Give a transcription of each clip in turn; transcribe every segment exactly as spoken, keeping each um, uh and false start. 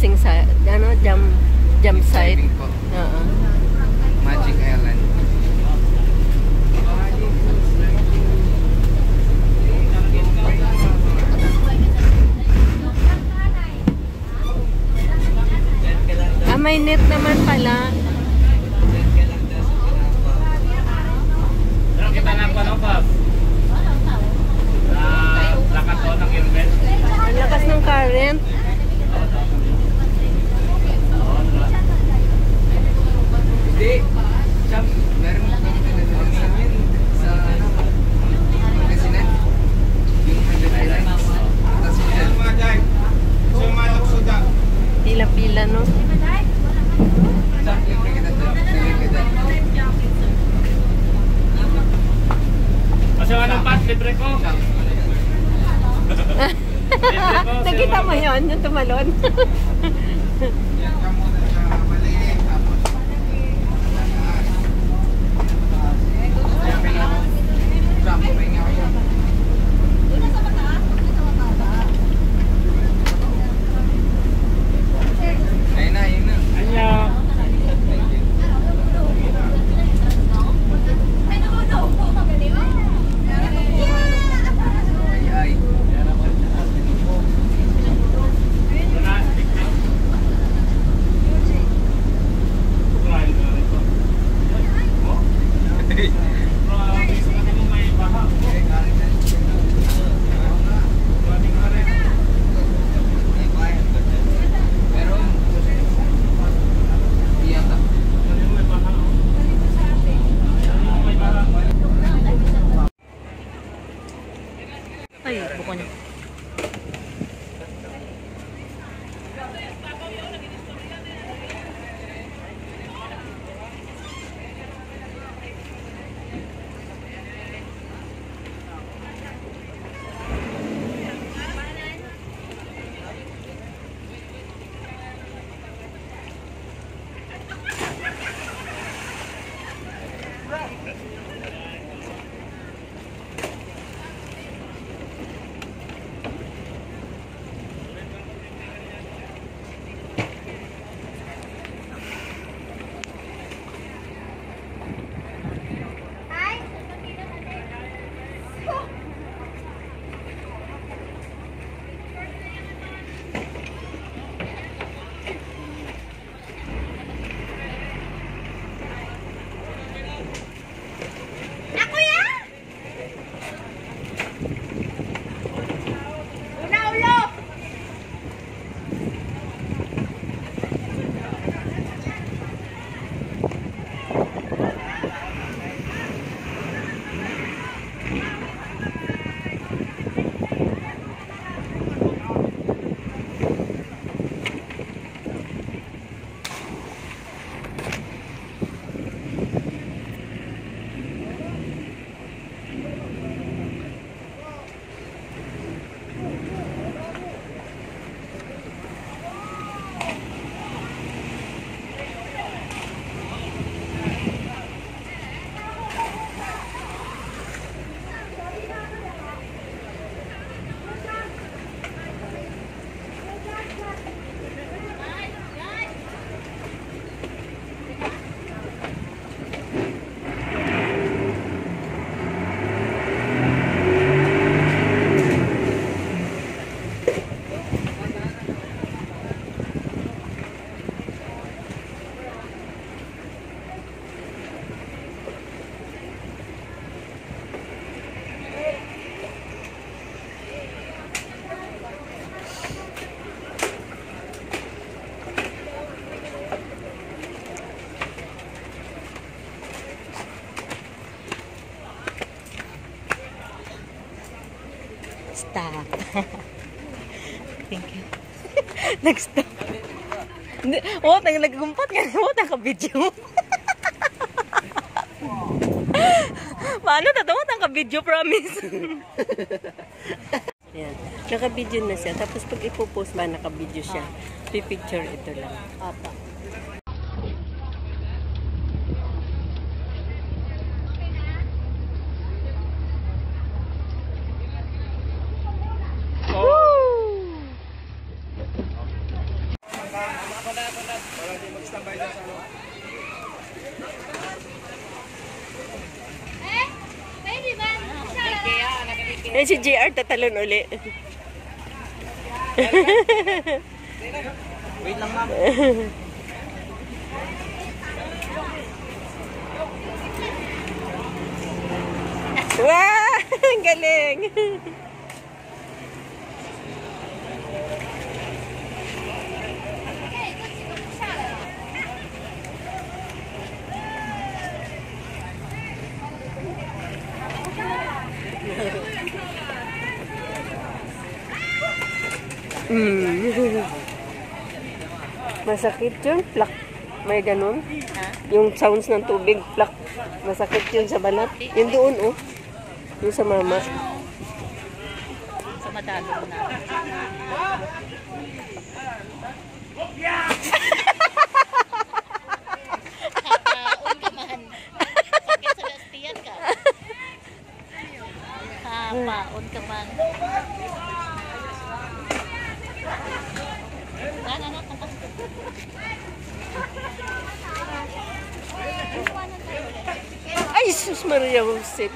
racing sa, ano, jump, jump site. Oo. Magic Island. Ah, may net naman pala. Pero kita na po, no, Bob? Lakas o ng irben? Ang lakas ng current. Hindi. Cham, meron kami pinagaling sa amin sa Pangasinan. Yung Hundred Island. Tapos yun. Pila-pila, no? Cham, yung kita doon. Sabihin ka doon. Kasi anong pass, libre ko. Cham. Nakita mo yun, yung tumalon. Ayun na, ayun na. Ano? Ay, ay. Ay, buko niya. Stop. Thank you. Nag-stop. Oh, nag-nagumpat ka na mo, naka-video. Paano na daw, naka-video, promise. Yan. Naka-video na siya. Tapos pag ipopost ba, naka-video siya. Pipicture ito lang. Apa. Eh, si J R tatalon uli. Wait lang, ma'am. Wow! Ang galing! Mm. Masakit yun, plak. May ganun. Yung sounds ng tubig, plak. Masakit yun sa balat. Yung doon, oh. Yung sa mama. Sa madalo na. Kakaon ka man. Sakit sa gastiyan ka. Kapaon ka man. Ano, ano, tapos. Ay, sus Maria Jose.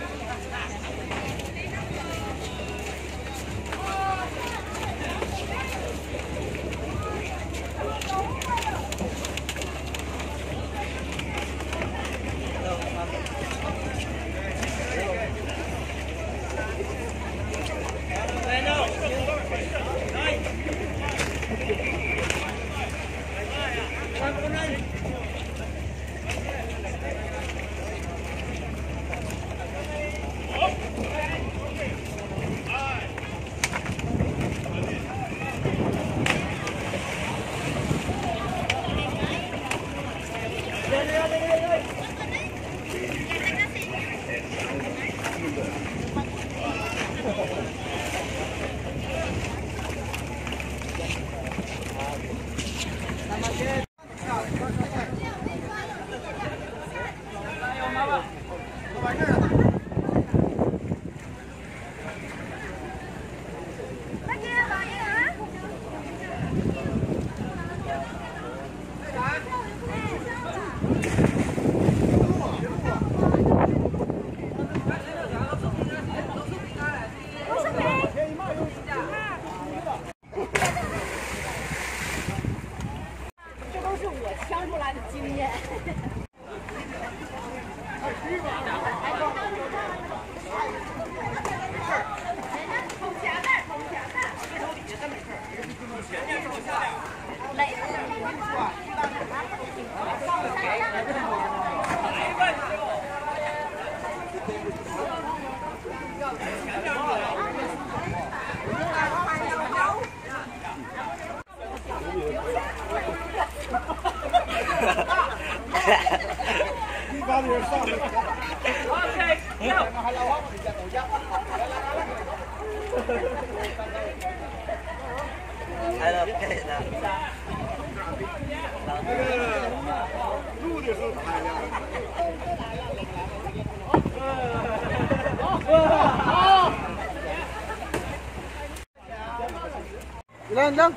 Ilan lang?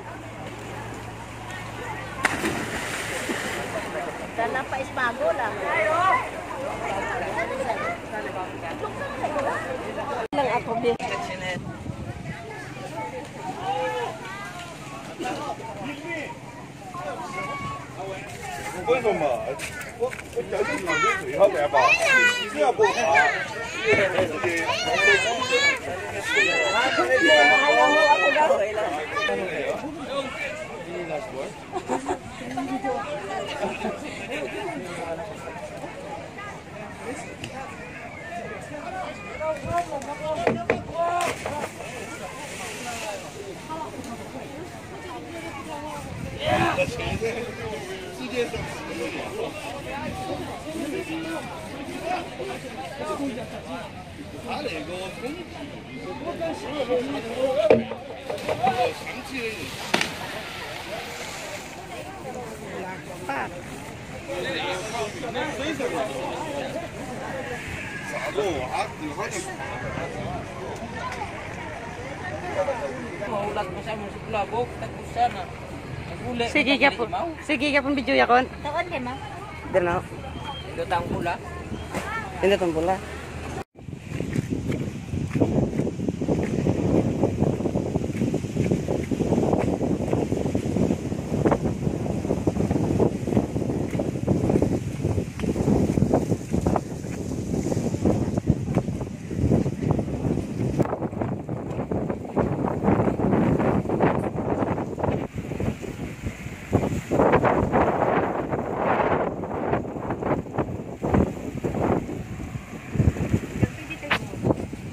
Dala pa ispago lang. Lang ako, Bi. Mahulat mo sa mga suklabok, tagos sana. Sige ka po. Sige ka pong video yakon. Taon kay ma? Dano. Ito tang pula. Hindi tong pula.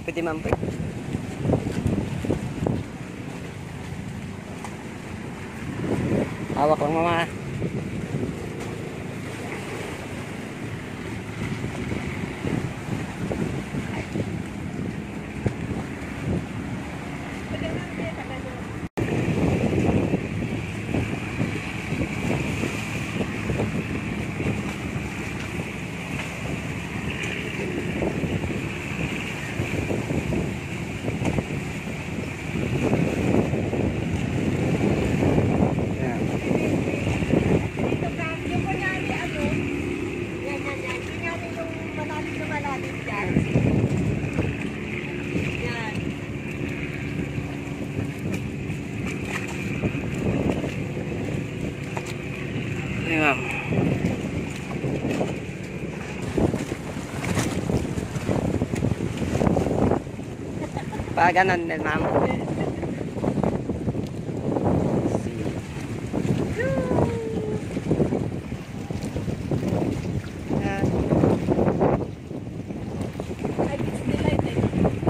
Pwede ma'am, pwede. Hawak lang mama. Yan. Dito ka, yung kunyari ano, yan, yan, yan. Kunyari yung malalim na malalim dyan. Yan. Yan ma'am. Pa ganon din ma'am. Yan. Ay, it's delighted.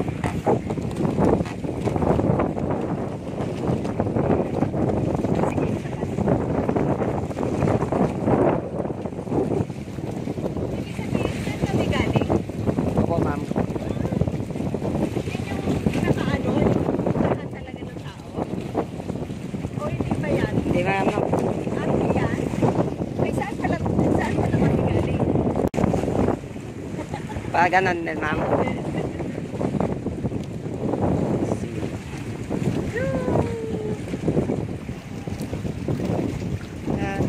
Ibig sabihin, saan kami galing? Opo ma'am. Yan yung pinakaano, yung lahat talaga ng tao? O hindi ba yan? Hindi ma'am. Ano yan? Ay, saan pala, saan pala kami galing? Pa ganon din ma'am. Yan.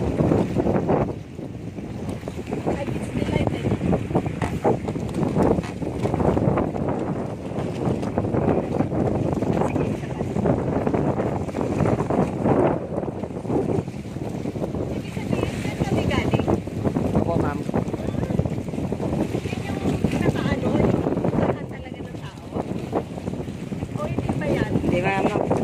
Ay, it's delighted. Ibig sabihin, saan kami galing? Opo ma'am. Yan yung pinakaano, yung lahat talaga ng tao? O hindi ba yan? Hindi ma'am.